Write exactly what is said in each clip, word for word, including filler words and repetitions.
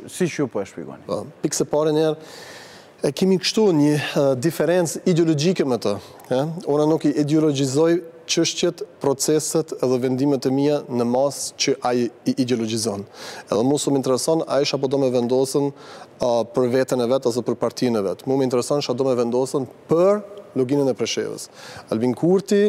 si që ju po e shpjegoni? Pikë se pare njerë, e kemi kështu një diferencë ideologjike me të. Ona nuk i ideologjizoj çështjet, proceset edhe vendimet e mia në mas që ai i ideologjizon. Edhe mu më intereson, a isha po do me vendosën për veten e vetë ose për partinë e vetë. Mu më intereson, isha do me vendosën për loginën e Preshevës. Albin Kurti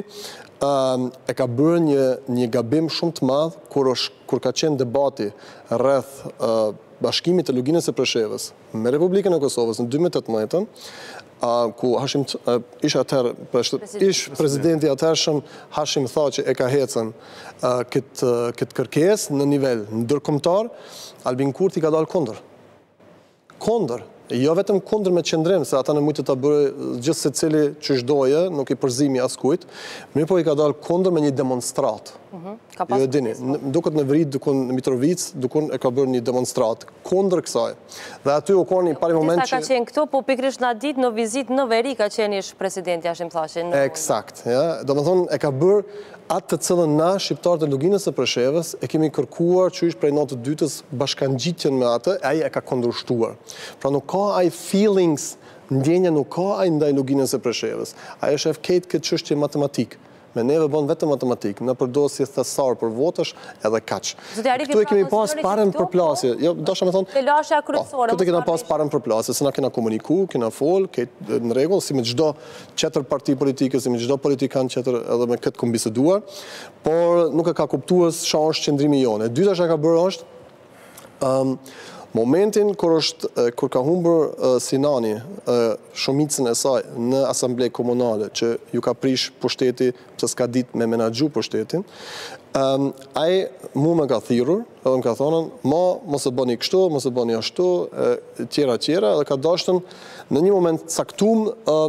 e ka bërë një, një gabim shumë të madh kur, është, kur ka qenë debati rreth uh, bashkimit të loginës e Preshevës me Republikën e Kosovës në dy mijë e tetëmbëdhjetë, uh, ku Hashim uh, ish atëherë ish presidenti atëhershëm Hashim tha që e ka hecën uh, këtë uh, këtë kërkesë në nivel ndërkombëtar, Albin Kurti ka dalë kundër. Kundër. Jo vetëm kundër me qëndrim, se ata në mujtë të bërë gjithë se cili që shdoje, nuk i përzimi as kujt, mirë po i ka dalë kundër me një demonstrat. Jo e dini, duket në Vrit, dukun në Mitrovic, dukun e ka bërë një demonstrat, kundër kësaj. Dhe aty u konë një pari moment që... Disa ka qenë këto, po pikrisht në ditë në vizit në veri ka qenë ish presidenti Hashim Thaçi. Eksakt, ja. Do më thonë, e ka bërë atë të cilën na, shqiptarët e loginës e Preshevës, e kemi kërkuar që ish prej natë të dytës bashkangjitjen me atë, ai e ka kundërshtuar. Pra nuk ka ai feelings, ndjenja nuk ka ai ndaj loginës e Preshevës. Ai është efkejt këtë çështje matematik. Me neve bon vetëm matematik, në përdosje thesar për votash edhe kaq. Këtu e kemi pas parën për plasje. Jo, dasha me thonë, këtu e kena pas parën për plasje, se na kena komuniku, kena fol, këtë në regull, si me gjdo qetër parti politike, si me gjdo politikan qetër edhe me këtë këmë biseduar, por nuk e ka kuptuës qa është qëndrimi jone. Dyta që ka bërë është, um, momentin kur, është, kur ka humbur Sinani shumicën e saj në asamble komunale që ju ka prish pushteti pëse s'ka dit me menaxhu pushtetin, um, ai mu me ka thirur edhe më ka thonën, ma mos e bëni kështu, mos e bëni ashtu, e, tjera tjera, edhe ka dashtën në një moment caktum uh,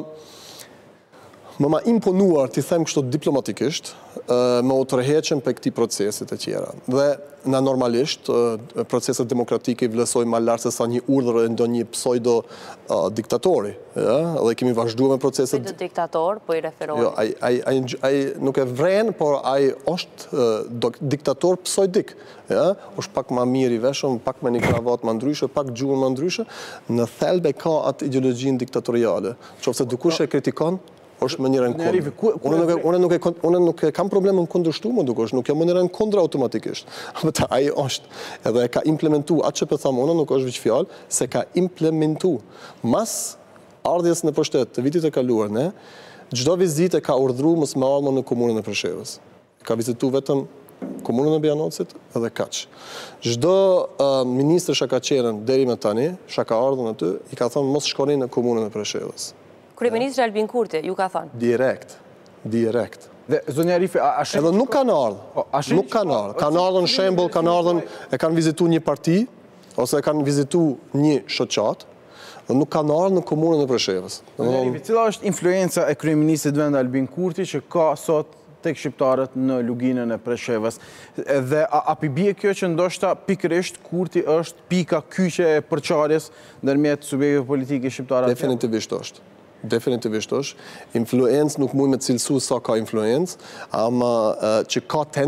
më ma imponuar, t'i them kështu diplomatikisht, me u tërheqen për këti procesit e tjera. Dhe na normalisht, proceset demokratike i vlesoj ma lartë se sa një urdhër e ndo një pseudo-diktatori. Dhe kemi vazhdu me proceset... Pseudo-diktator, po i referoj. Ai nuk e vren, por ai është diktator pseudik. është pak ma mirë i veshëm, pak me një kravat ma ndryshe, pak gjuhën ma ndryshe. Në thelbe ka atë ideologjin diktatoriale. Qofse dukush e kritikon, është më njërën kundër. Unë nuk e kam problem në kundërshtu më dukosh, nuk jam më njërën kundër automatikisht. Mëta aji është, edhe e ka implementu, atë që për thamë, unë nuk është vëqë fjallë, se ka implementu. Mas ardhjes në pushtet të vitit e kaluar, ne, gjdo vizit e ka urdhru mës me alma në komunën e Preshevës. Ka vizitu vetëm komunën e Bjanocit edhe kaq. Gjdo uh, ministrë shaka qenën deri me tani, shaka ardhën aty, i ka thonë mos shkoni në komunën e Preshevës. Kryeministri Albin Kurti, ju ka thonë? Direkt, direkt. Dhe zonja Arifi, a shenjë... Edhe nuk kanë ardhë, nuk kanë ardhë. Kanë ardhën shembol, kanë ardhën, e kanë vizitu një parti, ose e kanë vizitu një shoqat, dhe nuk kanë ardhë në komunën e Preshevës. Zonja Arifi, cila është influenca e kryeministit vend Albin Kurti që ka sot tek shqiptarët në luginën e Preshevës? Dhe a, a pibie kjo që ndoshta pikërisht Kurti është pika kyqe e përçarjes ndërmjet subjekteve politike shqiptare? Definitivisht është. Definitivisht është. Influencë nuk mund me cilësu sa ka influencë, ama që ka ten